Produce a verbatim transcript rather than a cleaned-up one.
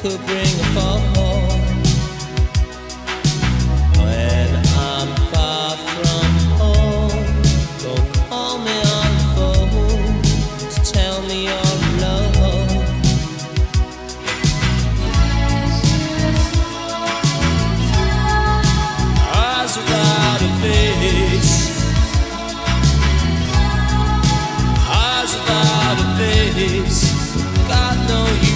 could bring a fall. When I'm far from home, don't call me on the phone to tell me you're alone. Eyes without a face, eyes without a face, got no use.